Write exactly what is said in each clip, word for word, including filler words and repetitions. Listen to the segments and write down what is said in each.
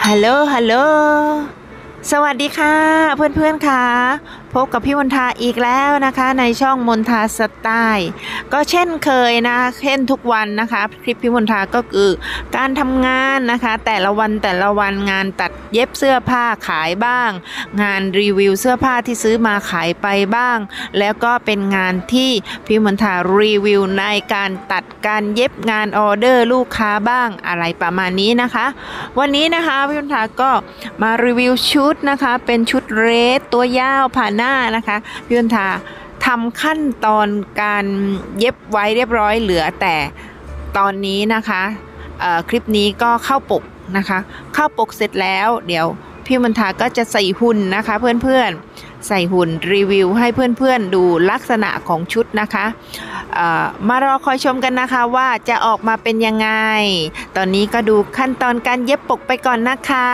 ฮัลโหลฮัลโหลสวัสดีค่ะเพื่อนๆค่ะพบกับพี่มนทาอีกแล้วนะคะในช่องมนทาสไตล์ก็เช่นเคยนะเช่นทุกวันนะคะคลิปพี่มนทาก็คือการทำงานนะคะแต่ละวันแต่ละวันงานตัดเย็บเสื้อผ้าขายบ้างงานรีวิวเสื้อผ้าที่ซื้อมาขายไปบ้างแล้วก็เป็นงานที่พี่มนทารีวิวในการตัดการเย็บงานออเดอร์ลูกค้าบ้างอะไรประมาณนี้นะคะวันนี้นะคะพี่มนทาก็มารีวิวชุดนะคะเป็นชุดเรสตัวยาวผ่าหน้านะคะพี่มนทาทำขั้นตอนการเย็บไว้เรียบร้อยเหลือแต่ตอนนี้นะคะคลิปนี้ก็เข้าปกนะคะเข้าปกเสร็จแล้วเดี๋ยวพี่มนทาก็จะใส่หุ่นนะคะเพื่อนๆใส่หุ่นรีวิวให้เพื่อนๆดูลักษณะของชุดนะคะมารอคอยชมกันนะคะว่าจะออกมาเป็นยังไงตอนนี้ก็ดูขั้นตอนการเย็บปกไปก่อนนะคะ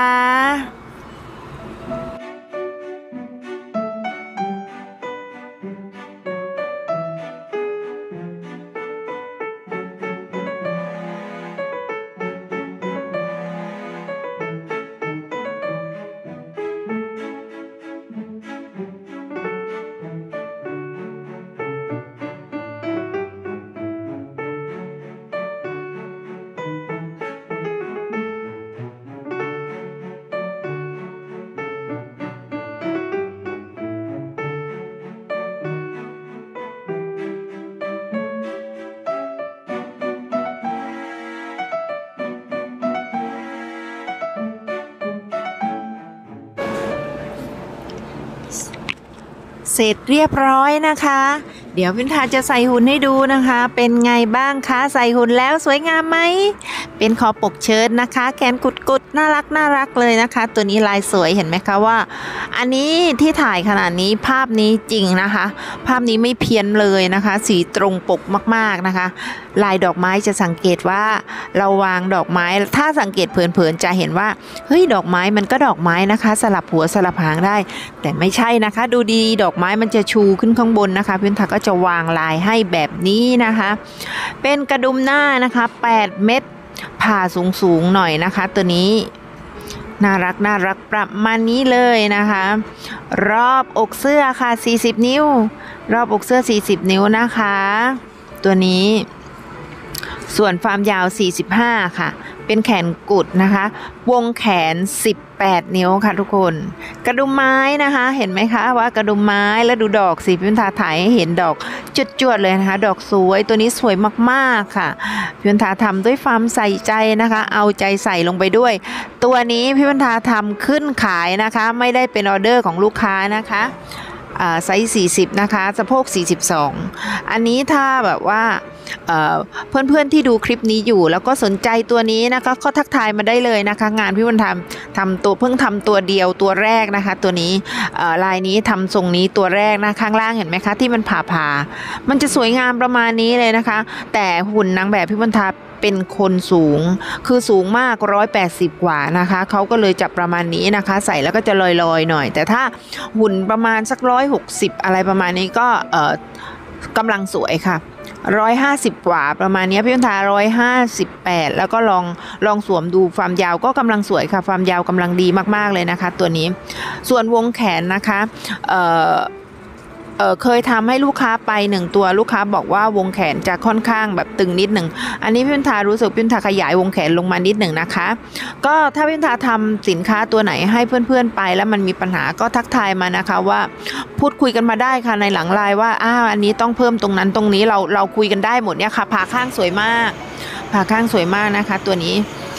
เสร็จเรียบร้อยนะคะเดี๋ยวพิมทาจะใส่หุ่นให้ดูนะคะเป็นไงบ้างคะใส่หุ่นแล้วสวยงามไหมเป็นคอปกเชิ้ตนะคะแขนกุดๆน่ารักน่ารักเลยนะคะตัวนี้ลายสวยเห็นไหมคะว่าอันนี้ที่ถ่ายขนาดนี้ภาพนี้จริงนะคะภาพนี้ไม่เพี้ยนเลยนะคะสีตรงปกมากๆนะคะลายดอกไม้จะสังเกตว่าเราวางดอกไม้ถ้าสังเกตเผินๆจะเห็นว่าเฮ้ยดอกไม้มันก็ดอกไม้นะคะสลับหัวสลับหางได้แต่ไม่ใช่นะคะดูดีดอกไม้มันจะชูขึ้นข้างบนนะคะพิมทาก็จะวางลายให้แบบนี้นะคะเป็นกระดุมหน้านะคะแปดเม็ดผ่าสูงๆหน่อยนะคะตัวนี้น่ารักน่ารักประมาณนี้เลยนะคะรอบอกเสื้อค่ะสี่สิบนิ้วรอบอกเสื้อสี่สิบนิ้วนะคะตัวนี้ส่วนความยาวสี่สิบห้าค่ะเป็นแขนกุดนะคะวงแขนสิบแปดนิ้วค่ะทุกคนกระดุมไม้นะคะเห็นไหมคะว่ากระดุมไม้แล้วดูดอกสิพิมทาถ่ายให้เห็นดอกจุดๆเลยนะคะดอกสวยตัวนี้สวยมากๆค่ะพิมทาทำด้วยความใส่ใจนะคะเอาใจใส่ลงไปด้วยตัวนี้พิมทาทำขึ้นขายนะคะไม่ได้เป็นออเดอร์ของลูกค้านะคะไซส์สี่สิบนะคะสะโพกสี่สิบสองอันนี้ถ้าแบบว่าเพื่อนๆที่ดูคลิปนี้อยู่แล้วก็สนใจตัวนี้นะคะก็ทักทายมาได้เลยนะคะงานพี่วันทำทำตัวเพิ่งทำตัวเดียวตัวแรกนะคะตัวนี้ลายนี้ทำทรงนี้ตัวแรกนะข้างล่างเห็นไหมคะที่มันผ่าผ่ามันจะสวยงามประมาณนี้เลยนะคะแต่หุ่นนางแบบพี่วันทาเป็นคนสูงคือสูงมากหนึ่งร้อยแปดสิบกว่านะคะเขาก็เลยจับประมาณนี้นะคะใส่แล้วก็จะลอยๆหน่อยแต่ถ้าหุ่นประมาณสักหนึ่งร้อยหกสิบอะไรประมาณนี้ก็เอ่อกำลังสวยค่ะหนึ่งร้อยห้าสิบกว่าประมาณนี้พี่วันทาหนึ่งร้อยห้าสิบแปดแล้วก็ลองลองสวมดูความยาวก็กำลังสวยค่ะความยาวกำลังดีมากๆเลยนะคะตัวนี้ส่วนวงแขนนะคะเอ่อเออเคยทำให้ลูกค้าไปหนึ่งตัวลูกค้าบอกว่าวงแขนจะค่อนข้างแบบตึงนิดหนึ่งอันนี้พี่วันทารู้สึกพี่วันทาขยายวงแขนลงมานิดหนึ่งนะคะก็ถ้าพี่วันทาทำสินค้าตัวไหนให้เพื่อนๆไปแล้วมันมีปัญหาก็ทักทายมานะคะว่าพูดคุยกันมาได้ค่ะในหลังไลน์ว่าอ้าวอันนี้ต้องเพิ่มตรงนั้นตรงนี้เราเราคุยกันได้หมดเนี่ยค่ะผ่าข้างสวยมากผ่าข้างสวยมากนะคะตัวนี้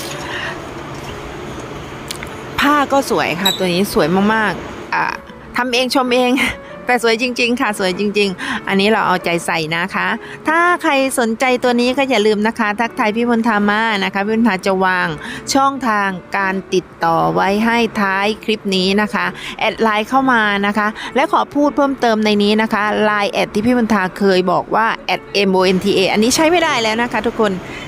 ผ้าก็สวยค่ะตัวนี้สวยมากๆอ่าทำเองชมเองแต่สวยจริงๆค่ะสวยจริงๆอันนี้เราเอาใจใส่นะคะถ้าใครสนใจตัวนี้ก็อย่าลืมนะคะทักทายพี่มนทามานะคะพี่มนทาจะวางช่องทางการติดต่อไว้ให้ท้ายคลิปนี้นะคะแอดไลน์เข้ามานะคะและขอพูดเพิ่มเติมในนี้นะคะไลน์แอดที่พี่มนทาเคยบอกว่าแอด เอ็ม โอ เอ็น ที เอ อันนี้ใช้ไม่ได้แล้วนะคะทุกคน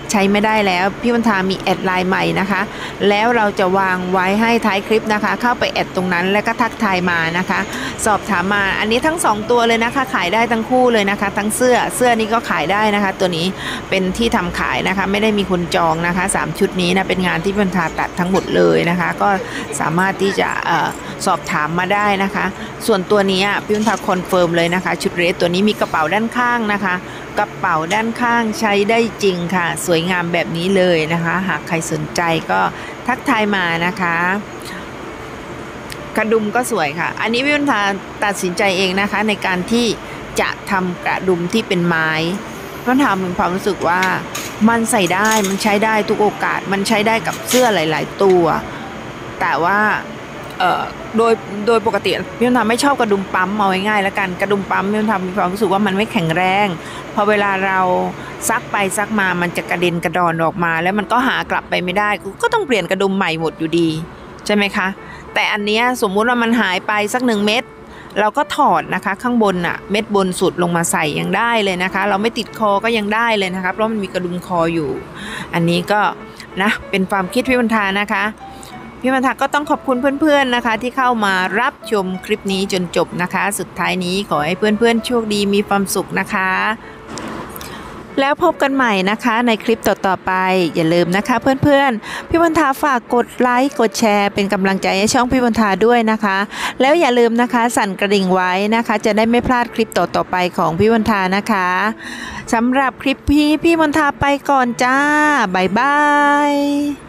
ใช้ไม่ได้แล้วพี่วันทามีแอดไลน์ใหม่นะคะแล้วเราจะวางไว้ให้ท้ายคลิปนะคะเข้าไปแอดตรงนั้นแล้วก็ทักทายมานะคะสอบถามมาอันนี้ทั้งสองตัวเลยนะคะขายได้ทั้งคู่เลยนะคะทั้งเสื้อเสื้อนี้ก็ขายได้นะคะตัวนี้เป็นที่ทำขายนะคะไม่ได้มีคนจองนะคะสามชุดนี้นะเป็นงานที่พี่วันทาตัดทั้งหมดเลยนะคะก็สามารถที่จะเอ่อสอบถามมาได้นะคะส่วนตัวนี้พี่วันทาคอนเฟิร์มเลยนะคะชุดเรสตัวนี้มีกระเป๋าด้านข้างนะคะกระเป๋าด้านข้างใช้ได้จริงค่ะสวยงามแบบนี้เลยนะคะหากใครสนใจก็ทักทายมานะคะกระดุมก็สวยค่ะอันนี้พี่วันทาตัดสินใจเองนะคะในการที่จะทำกระดุมที่เป็นไม้พี่วันทามีความรู้สึกว่ามันใส่ได้มันใช้ได้ทุกโอกาสมันใช้ได้กับเสื้อหลายๆตัวแต่ว่าเอ่อโดยโดยปกติพี่วันทาไม่ชอบกระดุมปั๊มเอาง่ายๆแล้วกันกระดุมปั๊มพี่วันทามีความรู้สึกว่ามันไม่แข็งแรงพอเวลาเราซักไปซักมามันจะกระเด็นกระดอนออกมาแล้วมันก็หากลับไปไม่ได้ก็ต้องเปลี่ยนกระดุมใหม่หมดอยู่ดีใช่ไหมคะแต่อันเนี้ยสมมุติว่ามันหายไปสักหนึ่งเม็ดเราก็ถอดนะคะข้างบนอะเม็ดบนสุดลงมาใส่ยังได้เลยนะคะเราไม่ติดคอก็ยังได้เลยนะคะเพราะมันมีกระดุมคออยู่อันนี้ก็นะเป็นความคิดพี่วันทานะคะพี่วันทาก็ต้องขอบคุณเพื่อนๆนะคะที่เข้ามารับชมคลิปนี้จนจบนะคะสุดท้ายนี้ขอให้เพื่อนๆโชคดีมีความสุขนะคะแล้วพบกันใหม่นะคะในคลิปต่อๆไปอย่าลืมนะคะเพื่อนๆพี่วันทาฝากกดไลค์กดแชร์เป็นกำลังใจให้ช่องพี่วันทาด้วยนะคะแล้วอย่าลืมนะคะสั่นกระดิ่งไว้นะคะจะได้ไม่พลาดคลิปต่อๆไปของพี่วันทานะคะสำหรับคลิปพี่พี่วันทาไปก่อนจ้าบ๊ายบาย